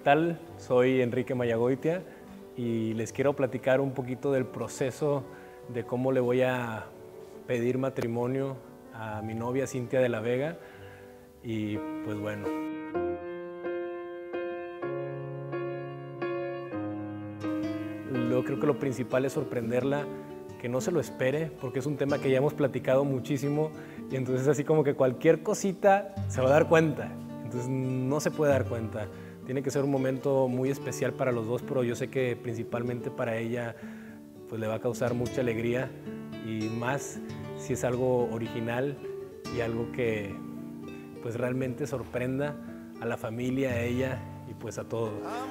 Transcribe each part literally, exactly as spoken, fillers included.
tal? Soy Enrique Mayagoitia y les quiero platicar un poquito del proceso de cómo le voy a pedir matrimonio a mi novia Cintia de la Vega. Y pues bueno. Yo creo que lo principal es sorprenderla, que no se lo espere, porque es un tema que ya hemos platicado muchísimo y entonces así como que cualquier cosita se va a dar cuenta. Entonces no se puede dar cuenta. Tiene que ser un momento muy especial para los dos, pero yo sé que principalmente para ella pues le va a causar mucha alegría y más si es algo original y algo que pues realmente sorprenda a la familia, a ella y pues a todos.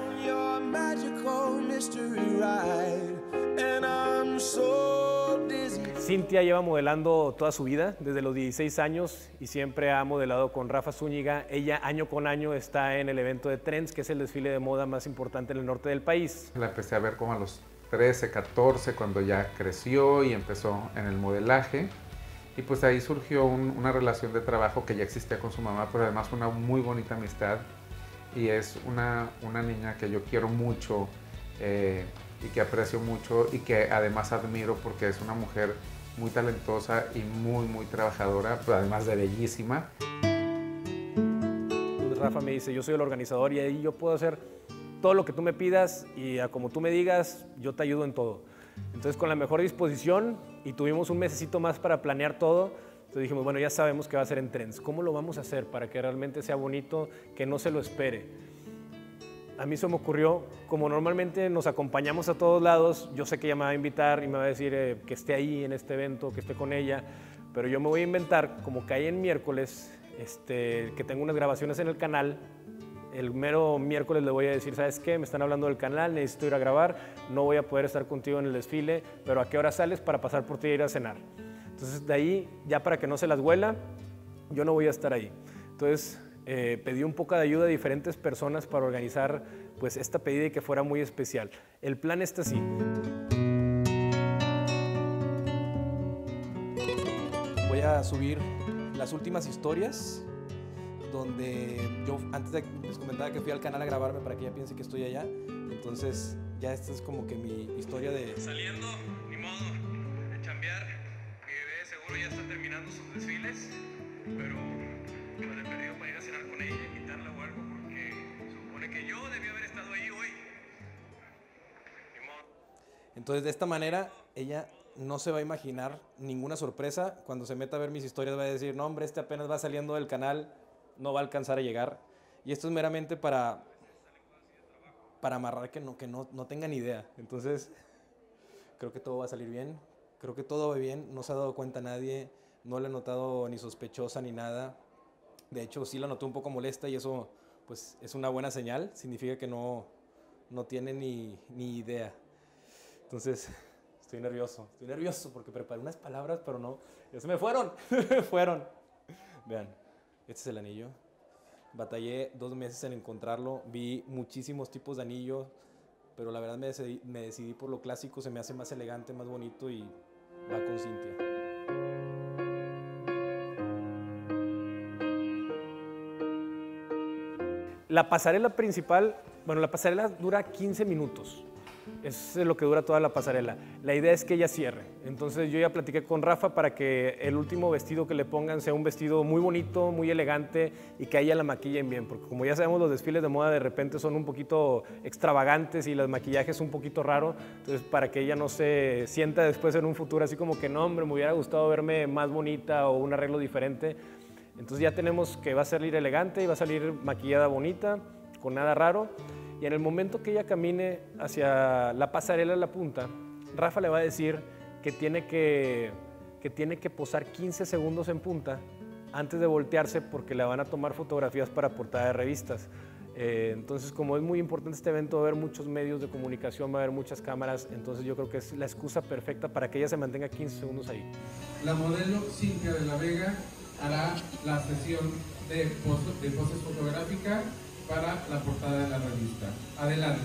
Cintia lleva modelando toda su vida, desde los dieciséis años, y siempre ha modelado con Rafa Zúñiga. Ella año con año está en el evento de Trends, que es el desfile de moda más importante en el norte del país. La empecé a ver como a los trece, catorce, cuando ya creció y empezó en el modelaje. Y pues ahí surgió un, una relación de trabajo que ya existía con su mamá, pero además una muy bonita amistad. Y es una, una niña que yo quiero mucho eh, y que aprecio mucho y que además admiro porque es una mujer muy talentosa y muy, muy trabajadora, pero además de bellísima. Rafa me dice, yo soy el organizador y ahí yo puedo hacer todo lo que tú me pidas y a como tú me digas, yo te ayudo en todo. Entonces, con la mejor disposición, y tuvimos un mesecito más para planear todo, entonces dijimos, bueno, ya sabemos que va a ser en Trends. ¿Cómo lo vamos a hacer para que realmente sea bonito, que no se lo espere? A mí se me ocurrió, como normalmente nos acompañamos a todos lados, yo sé que ella me va a invitar y me va a decir eh, que esté ahí en este evento, que esté con ella, pero yo me voy a inventar, como cae en miércoles, este, que tengo unas grabaciones en el canal. El mero miércoles le voy a decir, ¿sabes qué? Me están hablando del canal, necesito ir a grabar, no voy a poder estar contigo en el desfile, pero ¿a qué hora sales para pasar por ti e ir a cenar? Entonces, de ahí, ya para que no se las huela, yo no voy a estar ahí. Entonces, eh, pedí un poco de ayuda a diferentes personas para organizar pues, esta pedida y que fuera muy especial. El plan está así. Voy a subir las últimas historias donde yo antes de, les comentaba que fui al canal a grabarme para que ella piense que estoy allá. Entonces ya esta es como que mi historia de... Saliendo, ni modo, de chambear. Mi bebé seguro ya está terminando sus desfiles, pero pues he perdido para ir a cenar con ella y quitarla o algo porque se supone que yo debí haber estado ahí hoy. Ni modo. Entonces de esta manera ella no se va a imaginar ninguna sorpresa. Cuando se meta a ver mis historias va a decir, no hombre, este apenas va saliendo del canal, no va a alcanzar a llegar. Y esto es meramente para, para amarrar que, no, que no, no tengan idea. Entonces, creo que todo va a salir bien. Creo que todo va bien. No se ha dado cuenta nadie. No la he notado ni sospechosa ni nada. De hecho, sí la noté un poco molesta y eso pues, es una buena señal. Significa que no, no tiene ni, ni idea. Entonces, estoy nervioso. Estoy nervioso porque preparé unas palabras, pero no. Ya se me fueron. Se me fueron. Vean. Este es el anillo. Batallé dos meses en encontrarlo. Vi muchísimos tipos de anillos, pero la verdad me decidí, me decidí por lo clásico. Se me hace más elegante, más bonito y va con Cintia. La pasarela principal, bueno, la pasarela dura quince minutos. Es lo que dura toda la pasarela. La idea es que ella cierre. Entonces yo ya platiqué con Rafa para que el último vestido que le pongan sea un vestido muy bonito, muy elegante y que a ella la maquillen bien. Porque como ya sabemos, los desfiles de moda de repente son un poquito extravagantes y los maquillajes un poquito raro. Entonces para que ella no se sienta después en un futuro así como que no, hombre, me hubiera gustado verme más bonita o un arreglo diferente. Entonces ya tenemos que va a salir elegante y va a salir maquillada bonita, con nada raro. Y en el momento que ella camine hacia la pasarela en la punta, Rafa le va a decir que tiene que, que tiene que posar quince segundos en punta antes de voltearse porque le van a tomar fotografías para portada de revistas. Eh, entonces, como es muy importante este evento, va a haber muchos medios de comunicación, va a haber muchas cámaras, entonces yo creo que es la excusa perfecta para que ella se mantenga quince segundos ahí. La modelo Cintia de la Vega hará la sesión de, pos de poses fotográficas para la portada de la revista. Adelante.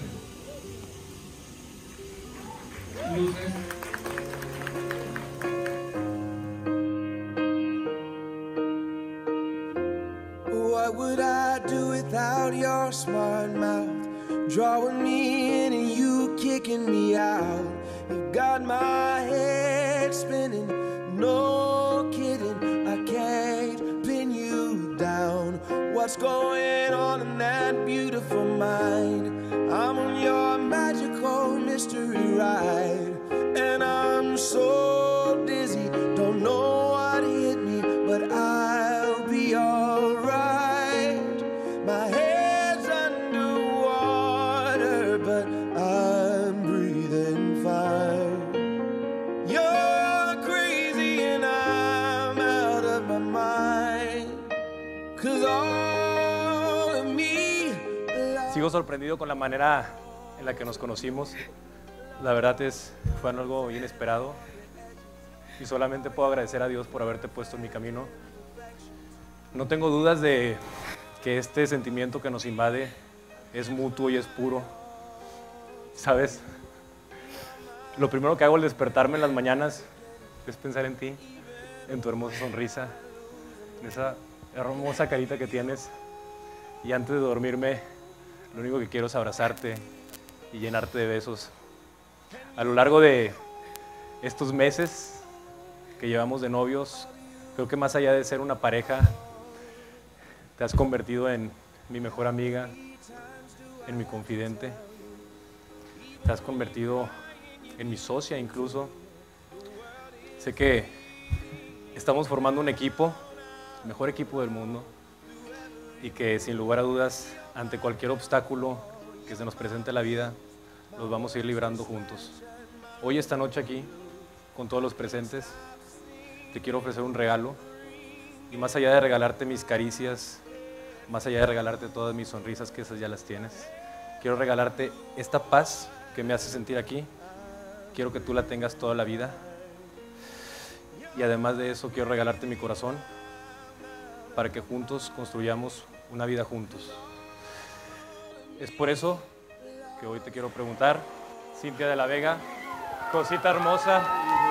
Luces. What would I do without your smart mouth? drawing me in and you kicking me out. You got my head spinning, no kidding, I can't pin you down. What's going on in that beautiful mind? I'm on your magical mystery ride, and I'm so dizzy, don't know what hit me, but I'll be alright. My head's underwater, but I'm breathing fine. You're crazy and I'm out of my mind, 'cause all of me. Sigo sorprendido con la manera en la que nos conocimos. La verdad es, fue algo inesperado y solamente puedo agradecer a Dios por haberte puesto en mi camino. No tengo dudas de que este sentimiento que nos invade es mutuo y es puro. ¿Sabes? Lo primero que hago al despertarme en las mañanas es pensar en ti, en tu hermosa sonrisa, en esa hermosa carita que tienes. Y antes de dormirme, lo único que quiero es abrazarte y llenarte de besos. A lo largo de estos meses que llevamos de novios, creo que más allá de ser una pareja, te has convertido en mi mejor amiga, en mi confidente. Te has convertido en mi socia incluso. Sé que estamos formando un equipo, el mejor equipo del mundo, y que sin lugar a dudas, ante cualquier obstáculo que se nos presente en la vida, los vamos a ir librando juntos. Hoy, esta noche aquí, con todos los presentes, te quiero ofrecer un regalo, y más allá de regalarte mis caricias, más allá de regalarte todas mis sonrisas, que esas ya las tienes, quiero regalarte esta paz que me hace sentir aquí. Quiero que tú la tengas toda la vida, y además de eso quiero regalarte mi corazón para que juntos construyamos una vida juntos. Es por eso que hoy te quiero preguntar, Cintia de la Vega, cosita hermosa,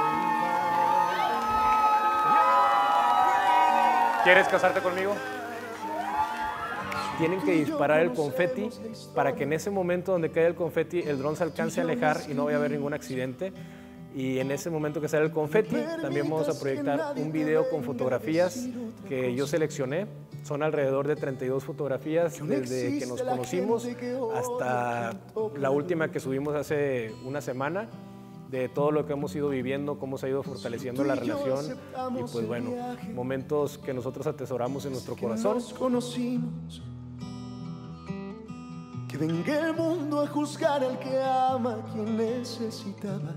¿quieres casarte conmigo? Tienen que disparar el confeti para que en ese momento donde caiga el confeti el dron se alcance a alejar y no vaya a haber ningún accidente. Y en ese momento que sale el confeti también vamos a proyectar un video con fotografías que yo seleccioné. Son alrededor de treinta y dos fotografías desde que nos conocimos hasta la última que subimos hace una semana, de todo lo que hemos ido viviendo, cómo se ha ido fortaleciendo la relación y pues bueno, momentos que nosotros atesoramos en nuestro corazón. Que venga el mundo a juzgar al que ama, a quien necesitaba,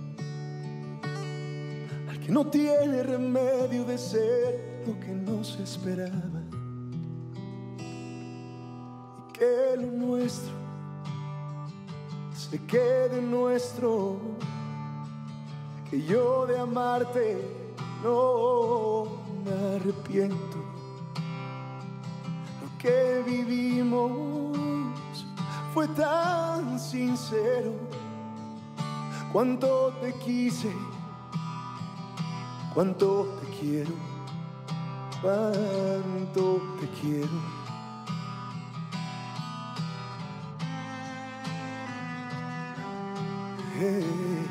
al que no tiene remedio de ser lo que no se esperaba. Y que lo nuestro se quede nuestro, que yo de amarte no me arrepiento. Lo que vivimos fue tan sincero. Cuánto te quise, cuánto te quiero, cuánto te quiero. Hey.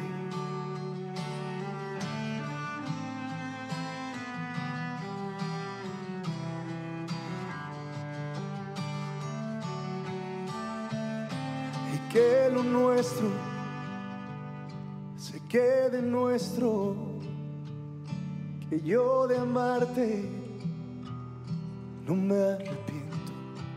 Que lo nuestro se quede nuestro, que yo de amarte no me arrepiento.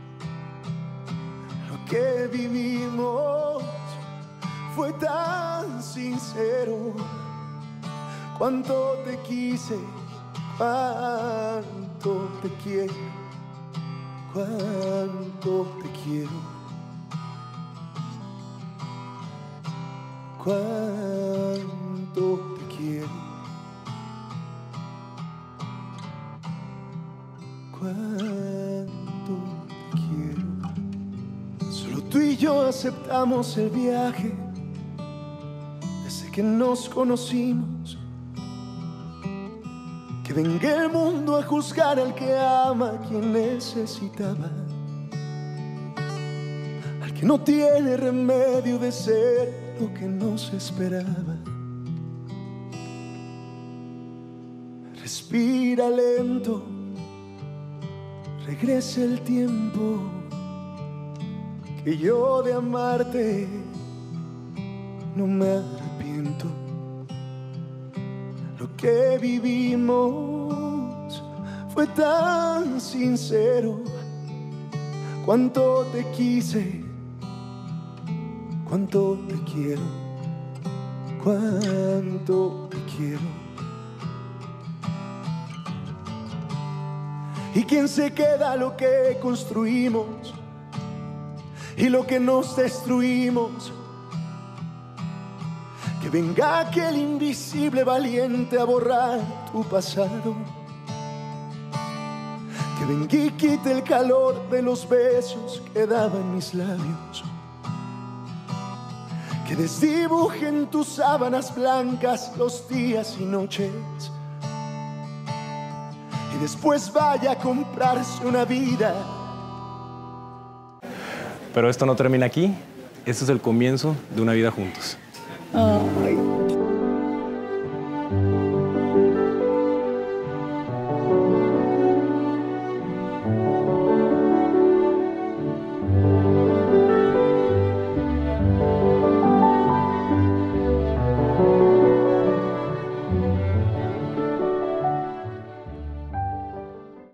Lo que vivimos fue tan sincero. Cuánto te quise, cuánto te quiero, cuánto te quiero. Cuánto te quiero, cuánto te quiero. Solo tú y yo aceptamos el viaje desde que nos conocimos. Que venga el mundo a juzgar al que ama, a quien necesitaba, que no tiene remedio de ser lo que no se esperaba. Respira lento, regresa el tiempo, que yo de amarte no me arrepiento. Lo que vivimos fue tan sincero. Cuánto te quise, cuánto te quiero, cuánto te quiero. ¿Y quién se queda lo que construimos y lo que nos destruimos? Que venga aquel invisible valiente a borrar tu pasado. Que venga y quite el calor de los besos que daban mis labios. Que desdibuje en tus sábanas blancas los días y noches. Y después vaya a comprarse una vida. Pero esto no termina aquí. Esto es el comienzo de una vida juntos. Ay.